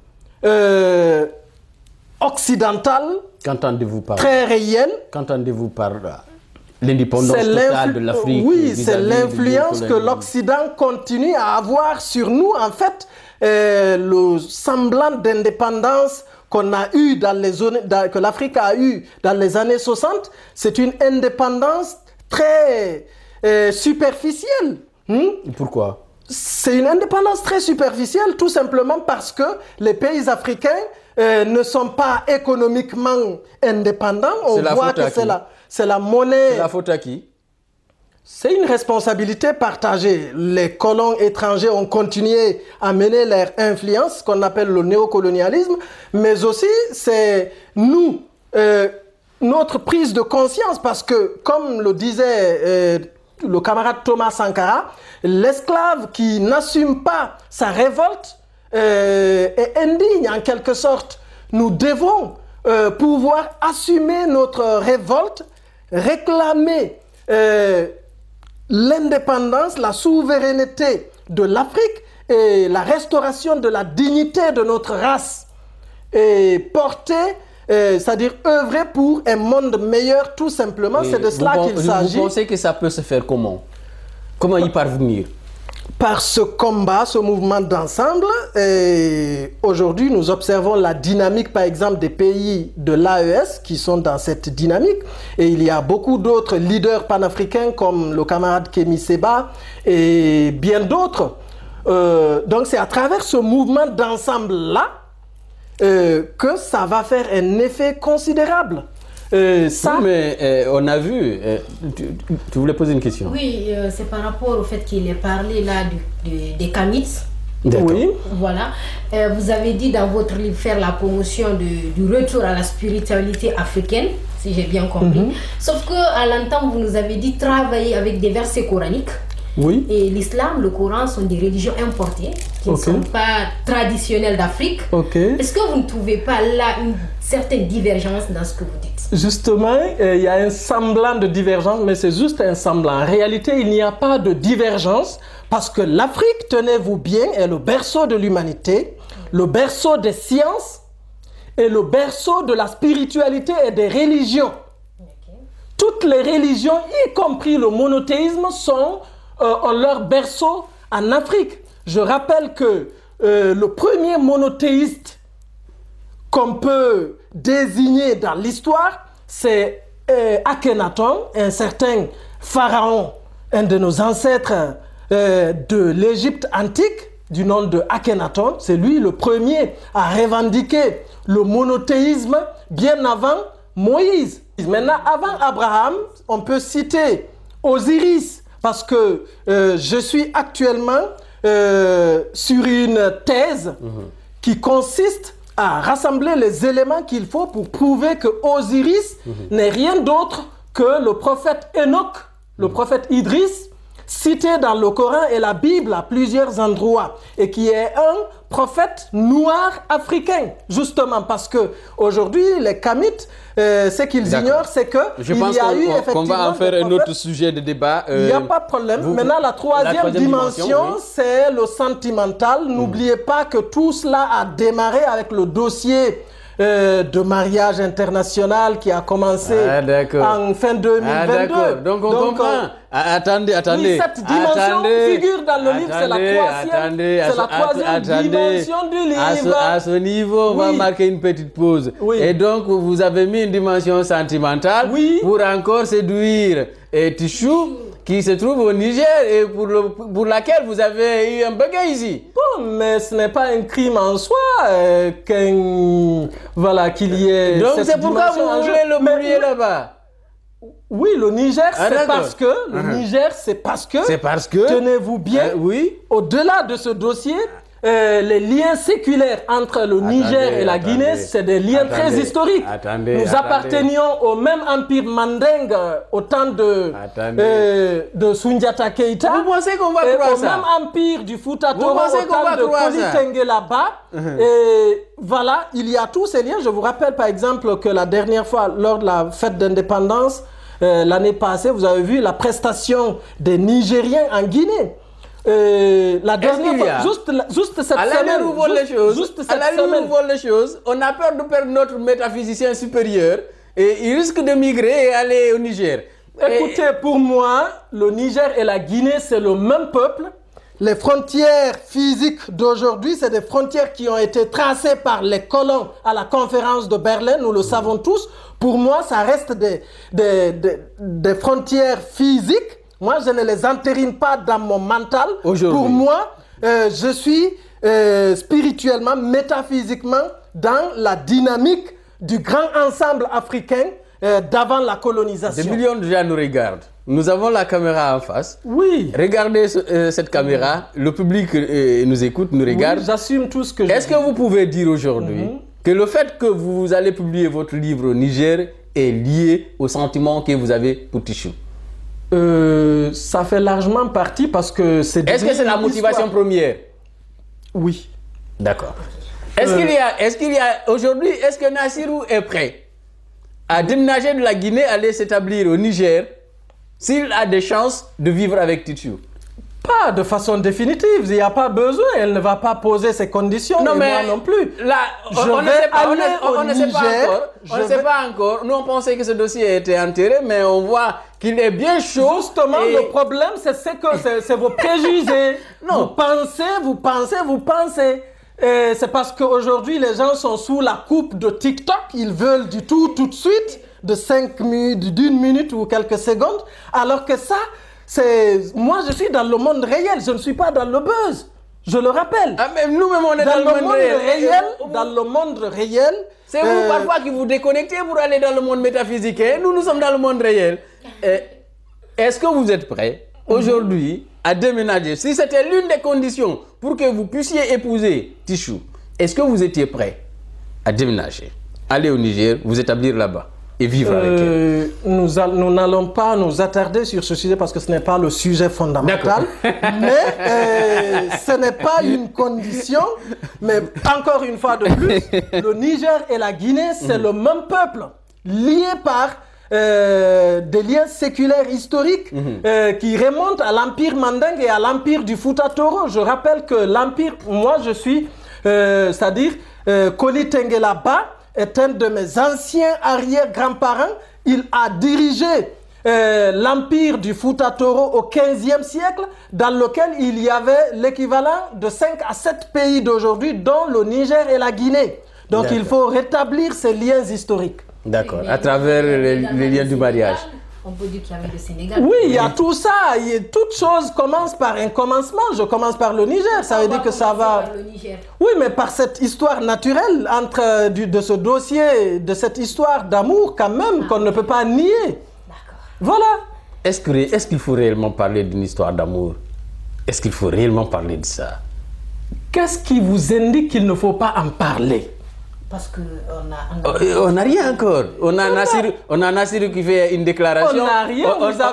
occidental. Qu'entendez-vous par très réel? Qu'entendez-vous par l'indépendance totale de l'Afrique? Oui, c'est l'influence que l'Occident continue à avoir sur nous. En fait, le semblant d'indépendance qu'on a eu que l'Afrique a eu dans les années 60, c'est une indépendance très superficielle. Pourquoi? C'est une indépendance très superficielle, tout simplement parce que les pays africains ne sont pas économiquement indépendants. On voit que c'est la monnaie. C'est la faute à qui? C'est une responsabilité partagée. Les colons étrangers ont continué à mener leur influence, qu'on appelle le néocolonialisme, mais aussi c'est nous, notre prise de conscience, parce que comme le disait le camarade Thomas Sankara, l'esclave qui n'assume pas sa révolte est indigne en quelque sorte. Nous devons pouvoir assumer notre révolte, réclamer l'indépendance, la souveraineté de l'Afrique et la restauration de la dignité de notre race et porter, c'est-à-dire œuvrer pour un monde meilleur tout simplement. C'est de cela qu'il s'agit. Vous pensez que ça peut se faire comment? Comment y parvenir? Par ce combat, ce mouvement d'ensemble. Aujourd'hui, nous observons la dynamique, par exemple, des pays de l'AES qui sont dans cette dynamique. Et il y a beaucoup d'autres leaders panafricains comme le camarade Kémy Séba et bien d'autres. Donc, c'est à travers ce mouvement d'ensemble-là que ça va faire un effet considérable. Oui, mais on a vu. Tu voulais poser une question? Oui, c'est par rapport au fait qu'il ait parlé là des Kamits. Oui. Voilà. Vous avez dit dans votre livre faire la promotion du retour à la spiritualité africaine, si j'ai bien compris. Sauf qu'à l'entame, vous nous avez dit travailler avec des versets coraniques. Oui. Et l'islam, le Coran sont des religions importées qui ne sont pas traditionnelles d'Afrique. Est-ce que vous ne trouvez pas là une certaine divergence dans ce que vous dites? Justement, il y a un semblant de divergence, mais c'est juste un semblant. En réalité, il n'y a pas de divergence parce que l'Afrique, tenez-vous bien, est le berceau de l'humanité, le berceau des sciences et le berceau de la spiritualité et des religions. Toutes les religions, y compris le monothéisme, ont leur berceau en Afrique. Je rappelle que le premier monothéiste qu'on peut désigner dans l'histoire, c'est Akhenaton, un certain pharaon, un de nos ancêtres de l'Égypte antique, du nom de Akhenaton. C'est lui le premier à revendiquer le monothéisme bien avant Moïse. Maintenant, avant Abraham, on peut citer Osiris, parce que je suis actuellement sur une thèse qui consiste à rassembler les éléments qu'il faut pour prouver que Osiris n'est rien d'autre que le prophète Enoch, le prophète Idriss, cité dans le Coran et la Bible à plusieurs endroits, et qui est un prophète noir africain, justement parce que aujourd'hui les Kamites, ce qu'ils ignorent, c'est que je il pense y a eu effectivement qu'on va en faire un autre sujet de débat. Il n'y a pas de problème. Maintenant, la troisième dimension, oui, c'est le sentimental. N'oubliez pas que tout cela a démarré avec le dossier de mariage international qui a commencé en fin 2022. Donc on comprend. Attendez. Oui, cette dimension figure dans le livre, c'est la troisième dimension du livre. À ce niveau, on va marquer une petite pause. Oui. Et donc, vous avez mis une dimension sentimentale pour encore séduire Tichou, qui se trouve au Niger et pour laquelle vous avez eu un bugger ici. Bon, mais ce n'est pas un crime en soi qu'il y ait. Donc cette c'est pourquoi dimension vous voulez le publier là-bas. Oui, le Niger, c'est parce que. Le Niger, c'est parce que. Tenez-vous bien. Au-delà de ce dossier, les liens séculaires entre le Niger et la Guinée, c'est des liens très historiques. Nous appartenions au même empire mandingue au temps de Soundiata Keïta. Vous pensez qu'on va croire au ça? Même empire du Fouta Toro au temps de Koli Tengelaba. Et voilà, il y a tous ces liens. Je vous rappelle par exemple que la dernière fois, lors de la fête d'indépendance, l'année passée, vous avez vu la prestation des Nigériens en Guinée. La dernière fois, juste cette semaine, on a peur de perdre notre métaphysicien supérieur et il risque de migrer et aller au Niger. Écoutez, pour moi, le Niger et la Guinée, c'est le même peuple. Les frontières physiques d'aujourd'hui, c'est des frontières qui ont été tracées par les colons à la conférence de Berlin, nous le savons tous. Pour moi, ça reste des frontières physiques. Moi, je ne les entérine pas dans mon mental. Pour moi, je suis spirituellement, métaphysiquement dans la dynamique du grand ensemble africain d'avant la colonisation. Des millions de gens nous regardent. Nous avons la caméra en face. Oui. Regardez cette caméra. Le public nous écoute, nous regarde. Oui, j'assume tout ce que je dis. Est-ce que vous pouvez dire aujourd'hui que le fait que vous allez publier votre livre au Niger est lié au sentiment que vous avez pour Tichou? Ça fait largement partie parce que c'est... Est-ce que c'est la motivation première? Oui. D'accord. Est-ce qu'il y a aujourd'hui, est-ce que Nassirou est prêt à déménager de la Guinée, aller s'établir au Niger s'il a des chances de vivre avec Tichou? Pas de façon définitive, il n'y a pas besoin, elle ne va pas poser ces conditions, non, mais moi non plus. Là, on ne sait pas encore. Nous, on pensait que ce dossier était enterré, mais on voit qu'il est bien chaud. Justement, le problème, c'est vos préjugés. Non. Vous pensez. C'est parce qu'aujourd'hui, les gens sont sous la coupe de TikTok, ils veulent du tout de suite, de 5 minutes, d'une minute ou quelques secondes, alors que ça... Moi, je suis dans le monde réel, je ne suis pas dans le buzz. Je le rappelle. Ah, mais nous-mêmes, on est dans le monde réel. Dans le monde réel. C'est vous, parfois, qui vous déconnectez pour aller dans le monde métaphysique. Hein? Nous sommes dans le monde réel. Est-ce que vous êtes prêts, aujourd'hui, à déménager? Si c'était l'une des conditions pour que vous puissiez épouser Tichou, est-ce que vous étiez prêts à déménager, aller au Niger, vous établir là-bas et vivre avec elle? Nous n'allons pas nous attarder sur ce sujet parce que ce n'est pas le sujet fondamental. Mais ce n'est pas une condition. Mais encore une fois de plus, le Niger et la Guinée, c'est le même peuple, lié par des liens séculaires historiques qui remontent à l'empire mandingue et à l'empire du Fouta Toro. Je rappelle que l'empire, moi je suis, c'est-à-dire Koli Tengelaba, est un de mes anciens arrière-grands-parents. Il a dirigé l'empire du Fouta Toro au XVe siècle, dans lequel il y avait l'équivalent de 5 à 7 pays d'aujourd'hui, dont le Niger et la Guinée. Donc il faut rétablir ces liens historiques. D'accord, à travers les liens du mariage. On peut dire qu'il y avait le Sénégal. Oui, il y a tout ça. Toute chose commence par un commencement. Je commence par le Niger. Ça veut dire que ça va... Oui, mais par cette histoire naturelle de ce dossier, de cette histoire d'amour quand même, qu'on ne peut pas nier. D'accord. Voilà. Est-ce qu'il faut réellement parler d'une histoire d'amour? Est-ce qu'il faut réellement parler de ça? Qu'est-ce qui vous indique qu'il ne faut pas en parler? Parce que on n'a rien encore. On a Nassirou qui fait une déclaration. On n'a rien.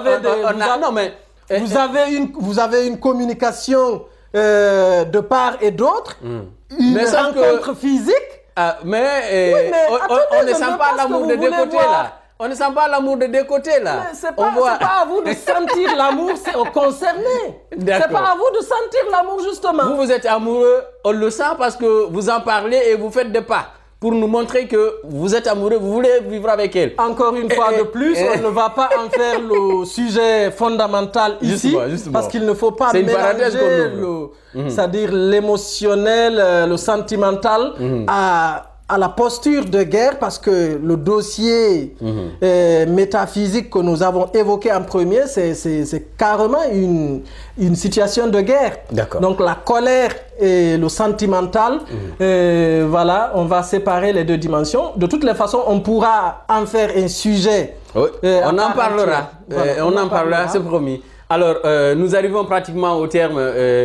Vous avez une communication de part et d'autre, une rencontre physique. Mais on ne sent pas l'amour de deux côtés là. On ne sent pas l'amour de deux côtés là. C'est pas à vous de sentir l'amour concerné. C'est pas à vous de sentir l'amour justement. Vous êtes amoureux, on le sent parce que vous en parlez et vous faites des pas pour nous montrer que vous êtes amoureux, vous voulez vivre avec elle. Encore une fois de plus, on ne va pas en faire le sujet fondamental ici, justement. Parce qu'il ne faut pas mélanger c'est-à-dire l'émotionnel, le sentimental à la posture de guerre, parce que le dossier métaphysique que nous avons évoqué en premier, c'est carrément une situation de guerre. Donc la colère et le sentimental, voilà, on va séparer les deux dimensions. De toutes les façons, on pourra en faire un sujet. Oui. On en parlera, on en parlera, c'est promis. Alors, nous arrivons pratiquement au terme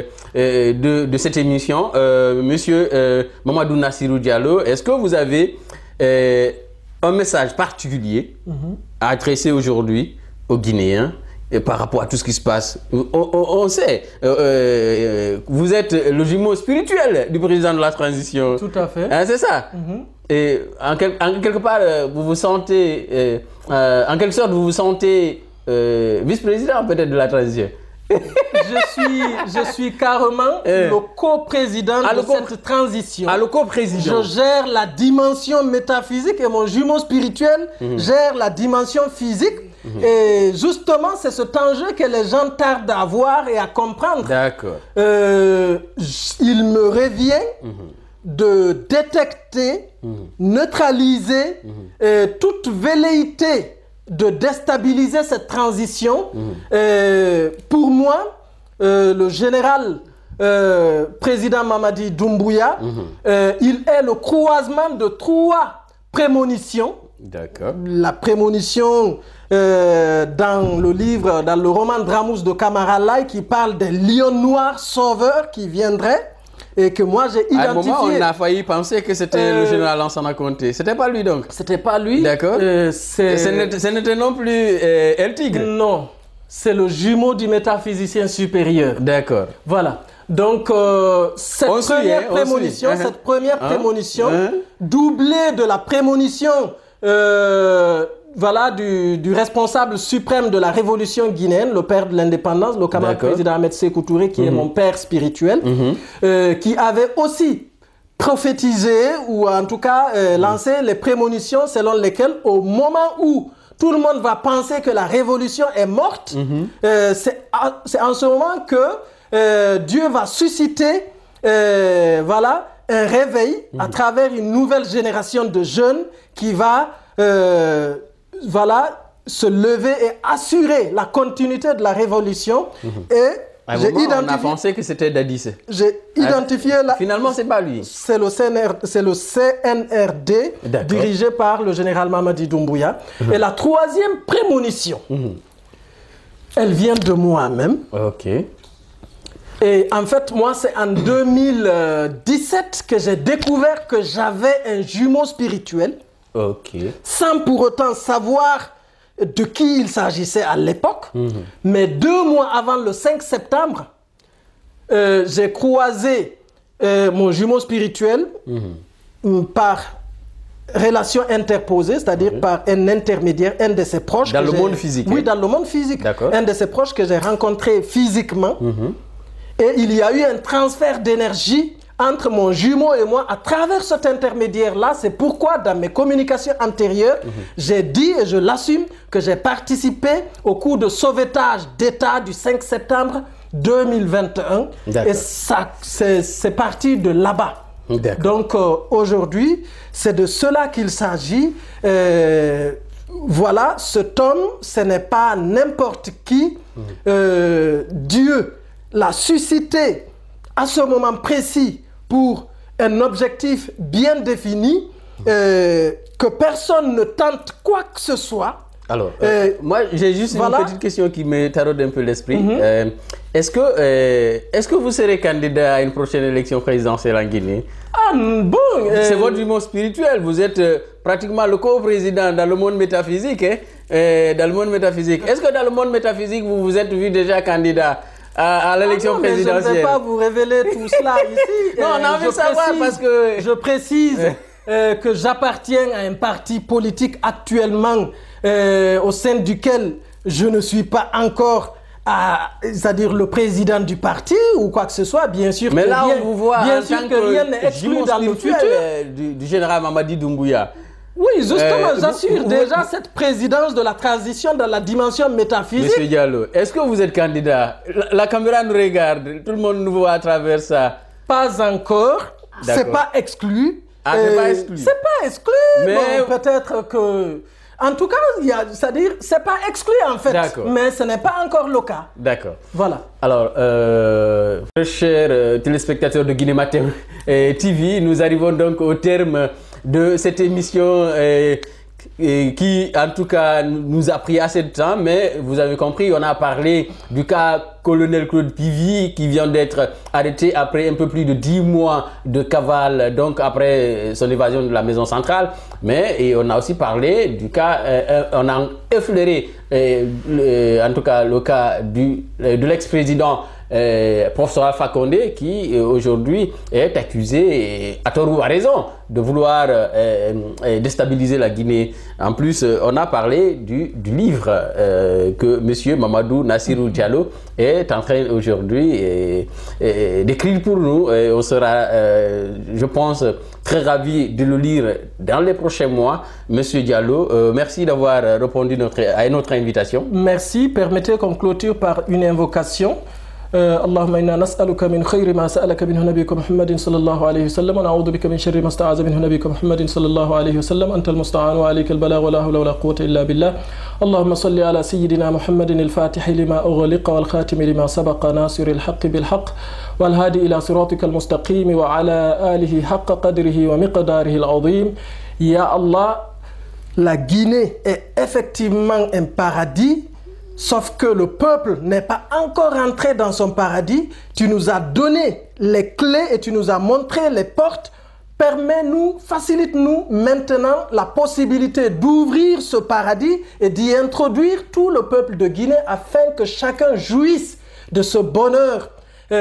de cette émission. Monsieur Mamadou Nassirou Diallo, est-ce que vous avez un message particulier à adresser aujourd'hui aux Guinéens par rapport à tout ce qui se passe? On sait, vous êtes le jumeau spirituel du président de la transition. Tout à fait. Hein, c'est ça. Et en quelque part, vous vous sentez, en quelque sorte, vous vous sentez vice-président peut-être de la transition. Je suis carrément le co-président de cette transition. Le co-président. Je gère la dimension métaphysique et mon jumeau spirituel gère la dimension physique. Et justement, c'est cet enjeu que les gens tardent à voir et à comprendre. D'accord. Il me revient de détecter, neutraliser toute velléité de déstabiliser cette transition. Pour moi, le général président Mamadi Doumbouya, il est le croisement de trois prémonitions. D'accord. La prémonition dans le roman Dramous de Camara Lai qui parle des lions noirs sauveurs qui viendraient. Et que moi j'ai identifié. À un moment, on a failli penser que c'était le général Lansana Conté. C'était pas lui donc? C'était pas lui. D'accord. Ce n'était non plus El Tigre? Non. C'est le jumeau du métaphysicien supérieur. D'accord. Voilà. Donc, cette première prémonition, doublée de la prémonition voilà, du responsable suprême de la révolution guinéenne, le père de l'indépendance, le camarade président Ahmed Sékou Touré, qui est mon père spirituel, qui avait aussi prophétisé, ou en tout cas lancé les prémonitions selon lesquelles, au moment où tout le monde va penser que la révolution est morte, c'est en ce moment que Dieu va susciter voilà, un réveil à travers une nouvelle génération de jeunes qui va voilà, se lever et assurer la continuité de la révolution. Et on a pensé que c'était Dadis. J'ai identifié Finalement, c'est pas lui. C'est le CNRD dirigé par le général Mamadi Doumbouya. Et la troisième prémonition, elle vient de moi-même. Ok. Et en fait, moi, c'est en 2017 que j'ai découvert que j'avais un jumeau spirituel. Ok. Sans pour autant savoir de qui il s'agissait à l'époque. Mais 2 mois avant le 5 septembre, j'ai croisé mon jumeau spirituel par relation interposée, c'est-à-dire par un intermédiaire, un de ses proches. Dans le monde physique? Oui, dans le monde physique. D'accord. Un de ses proches que j'ai rencontré physiquement. Et il y a eu un transfert d'énergie entre mon jumeau et moi à travers cet intermédiaire-là. C'est pourquoi dans mes communications antérieures, j'ai dit et je l'assume que j'ai participé au coup de sauvetage d'État du 5 septembre 2021. Et ça, c'est parti de là-bas. Donc aujourd'hui, c'est de cela qu'il s'agit. voilà, cet homme, ce n'est pas n'importe qui. Dieu l'a suscité à ce moment précis pour un objectif bien défini, que personne ne tente quoi que ce soit. Alors, moi, j'ai juste une petite question qui me taraude un peu l'esprit. Est-ce que vous serez candidat à une prochaine élection présidentielle en Guinée? Ah, bon, c'est votre humour spirituel. Vous êtes pratiquement le co-président dans le monde métaphysique. Dans le monde métaphysique. Est-ce que dans le monde métaphysique, vous vous êtes vu déjà candidat à l'élection présidentielle? Je ne vais pas vous révéler tout cela ici. Non, on a envie de savoir parce que... Je précise que j'appartiens à un parti politique actuellement au sein duquel je ne suis pas encore, c'est-à-dire le président du parti ou quoi que ce soit, bien sûr. Mais là, on vous voit bien en sûr tant que rien n'est exclu dans le futur. Du général Mamadi Doumbouya. Oui, justement, j'assure déjà cette présidence de la transition dans la dimension métaphysique. Monsieur Diallo, est-ce que vous êtes candidat? La caméra nous regarde, tout le monde nous voit à travers ça. Pas encore, c'est pas exclu. Ah, c'est pas exclu. C'est pas exclu, mais bon, peut-être que... En tout cas, c'est-à-dire, c'est pas exclu en fait, mais ce n'est pas encore le cas. D'accord. Voilà. Alors, chers téléspectateurs de Guinée Matin TV, nous arrivons donc au terme de cette émission qui, en tout cas, nous a pris assez de temps, mais vous avez compris, on a parlé du cas colonel Claude Pivy qui vient d'être arrêté après un peu plus de 10 mois de cavale, donc après son évasion de la maison centrale. Mais on a aussi parlé du cas, on a effleuré en tout cas le cas de l'ex-président professeur Alpha Condé qui aujourd'hui est accusé, à tort ou à raison, de vouloir déstabiliser la Guinée. En plus, on a parlé du livre que M. Mamadou Nassirou Diallo est en train aujourd'hui d'écrire pour nous. Et on sera, je pense, très ravis de le lire dans les prochains mois. Monsieur Diallo, merci d'avoir répondu à notre invitation. Merci. Permettez qu'on clôture par une invocation. اللهم إنا نسألك من خير ما سألك منه نبيك محمد صلى الله عليه وسلم ونعوذ بك من شر ما استعاذ منه نبيك محمد صلى الله عليه وسلم أنت المستعان وعليك البلاغ ولا حول ولا قوة إلا بالله اللهم صل على سيدنا محمد الفاتح لما أغلق والخاتم لما سبق ناصر الحق بالحق والهادي إلى صراطك المستقيم وعلى آله حق قدره ومقداره العظيم. يا الله, la Guinée est effectivement un paradis. Sauf que le peuple n'est pas encore entré dans son paradis. Tu nous as donné les clés et tu nous as montré les portes. Permets-nous, facilite-nous maintenant la possibilité d'ouvrir ce paradis et d'y introduire tout le peuple de Guinée afin que chacun jouisse de ce bonheur,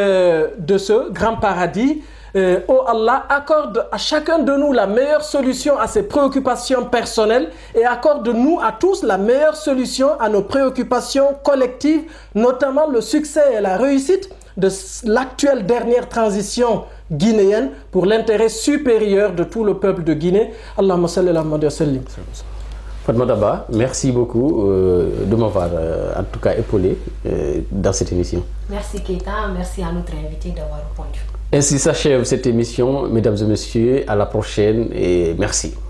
de ce grand paradis. Oh Allah, accorde à chacun de nous la meilleure solution à ses préoccupations personnelles et accorde-nous à tous la meilleure solution à nos préoccupations collectives, notamment le succès et la réussite de l'actuelle dernière transition guinéenne pour l'intérêt supérieur de tout le peuple de Guinée. Allahumma salli ala Muhammad wa sallim. Fatma Daba, merci beaucoup de m'avoir en tout cas épaulé dans cette émission. Merci Keita, merci à notre invité d'avoir répondu. Ainsi s'achève cette émission, mesdames et messieurs, à la prochaine et merci.